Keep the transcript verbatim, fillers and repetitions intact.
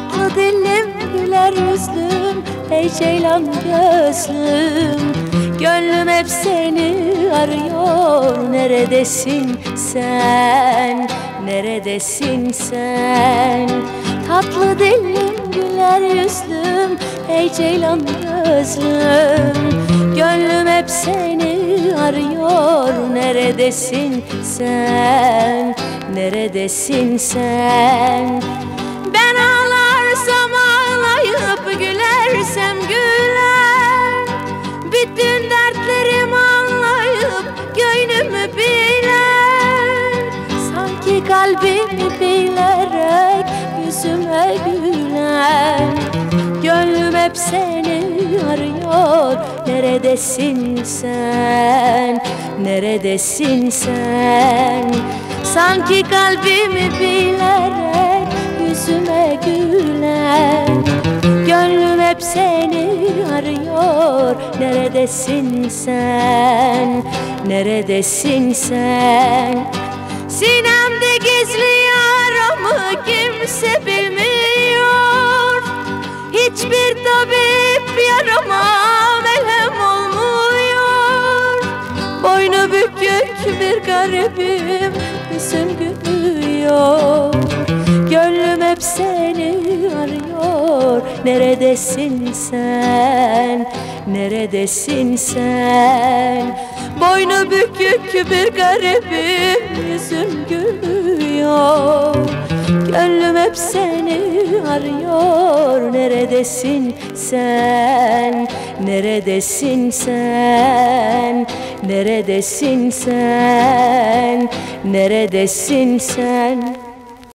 Tatlı dillim, güler yüzlüm, ey ceylan gözlüm. Gönlüm hep seni arıyor. Neredesin sen, neredesin sen? Tatlı dillim, güler yüzlüm, ey ceylan gözlüm. Gönlüm hep seni arıyor. Neredesin sen, neredesin sen? Ben ağlarsam ağlayıp gülersem güler, bütün dertlerimi anlayıp gönlümü biler. Sanki kalbimi bilerek yüzüme güler. Gönlüm hep seni arıyor. Neredesin sen, neredesin sen? Sanki kalbimi bilerek yüzüme güler. Gönlüm hep seni arıyor. Neredesin sen, neredesin sen? Sinemde gizli yaramı kimse bilmiyor. Hiçbir tabip yarama merhem olmuyor. Boynu bükük bir garibim, yüzüm gülüyor. Gönlüm hep seni arıyor. Neredesin sen, neredesin sen? Boynu bükük bir garibim, yüzüm gülüyor. Gönlüm hep seni arıyor. Neredesin sen, neredesin sen? Neredesin sen, neredesin sen?